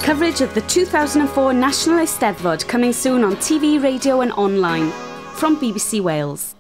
Coverage of the 2004 National Eisteddfod coming soon on TV, radio and online. From BBC Wales.